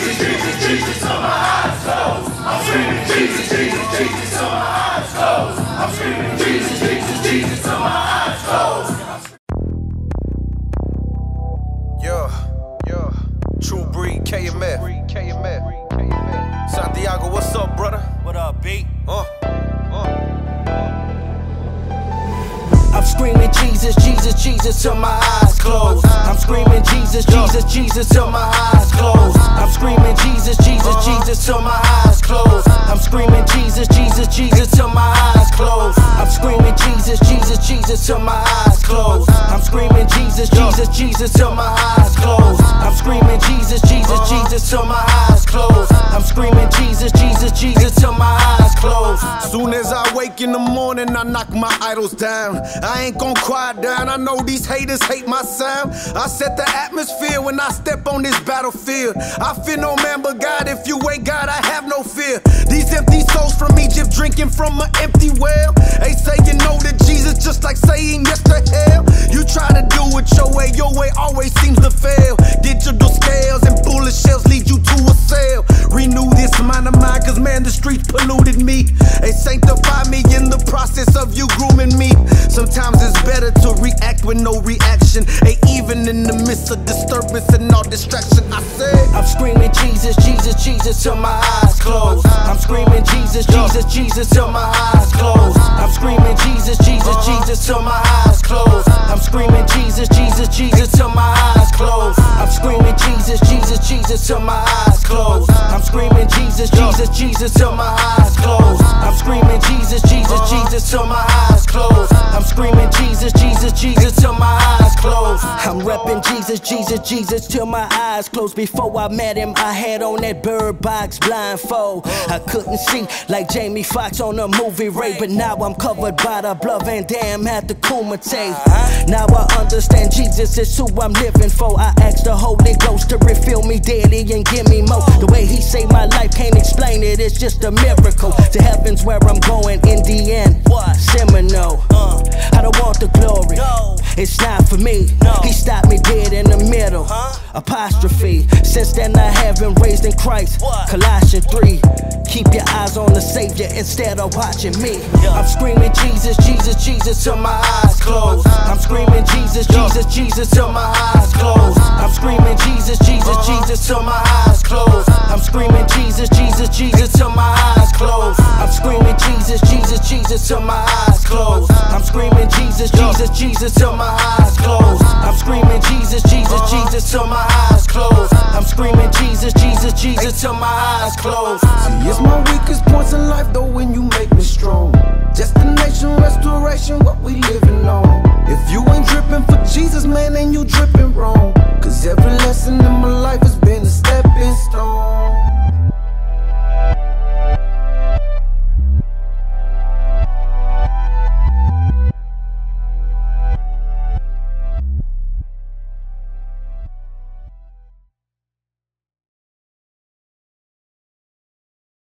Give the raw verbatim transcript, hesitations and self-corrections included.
Jesus, Jesus, Jesus till my eyes closed. I'm screaming Jesus, Jesus, Jesus till my eyes closed. I'm screaming Jesus, Jesus, Jesus till my eyes closed. Yeah, yeah. TrueBreed K M F. Santiago, what's up, brother? What up, B? Uh, uh. I'm screaming Jesus, Jesus, Jesus till my eyes closed. I'm screaming Jesus, Jesus, Jesus till my eyes closed. I'm screaming Jesus, Jesus, Jesus till my eyes closed. I'm screaming Jesus, Jesus, Jesus till my eyes closed. I'm screaming Jesus, Jesus, Jesus till my eyes closed. I'm screaming Jesus, Jesus, Jesus till my eyes closed. I'm screaming Jesus, Jesus, Jesus till my eyes closed. I'm screaming Jesus, Jesus, Jesus till my eyes closed. Soon as I wake in the morning, I knock my idols down. I ain't gon' quiet down, I know these haters hate my sound. I set the atmosphere when I step on this battlefield. I fear no man but God, if you ain't God, I have no fear. These empty souls from Egypt drinking from an empty well. They say you know that Jesus just like saying yes to hell. You try to do it your way, your way always seems to fail. Digital scales and bullet shells lead you to a cell. Renew this mind of mine, cause man the streets polluted me. They sanctify me in the process of you grooming me. Sometimes it's better to react with no reaction. Hey, even in the midst of disturbance and all distraction, I say I'm screaming Jesus, Jesus, Jesus till my eyes closed. I'm screaming Jesus, Jesus, Jesus till my eyes closed. I'm screaming Jesus, Jesus, Jesus till my eyes closed. I'm screaming Jesus, Jesus, Jesus till my eyes closed. I'm screaming Jesus, Jesus, Jesus till my eyes closed. I'm screaming Jesus, Jesus, Jesus till my eyes closed. I'm screaming Jesus, Jesus, Jesus till my eyes closed. I'm screaming Jesus, Jesus, Jesus till my eyes closed. I'm repping Jesus, Jesus, Jesus till my eyes closed. Before I met him, I had on that bird box blindfold. I couldn't see like Jamie Foxx on a movie Ray, but now I'm covered by the blood Van Dam had to Kumite. Now I understand Jesus is who I'm living for. I asked the Holy Ghost to refill me daily and give me more. The way he saved my life, can't explain it, it's just a miracle. To heaven's where I'm going in the end. Seminole. I don't want the glory, it's not for me. He stopped me dead in the middle. Apostrophe. Since then I have been raised in Christ. Colossians three. Keep your eyes on the Savior instead of watching me. I'm screaming Jesus, Jesus, Jesus till my eyes closed. I'm screaming Jesus, Jesus, Jesus till my eyes closed. I'm screaming Jesus, Jesus, Jesus till my eyes closed. I'm screaming Jesus, Jesus, Jesus till my eyes closed. I'm screaming Jesus, Jesus, Jesus till my eyes closed. I'm screaming Jesus, Jesus, Jesus till my eyes closed. I'm screaming Jesus, Jesus, Jesus till my eyes closed. I'm screaming Jesus, Jesus, Jesus till my eyes closed. See, it's my weakest points in life though when you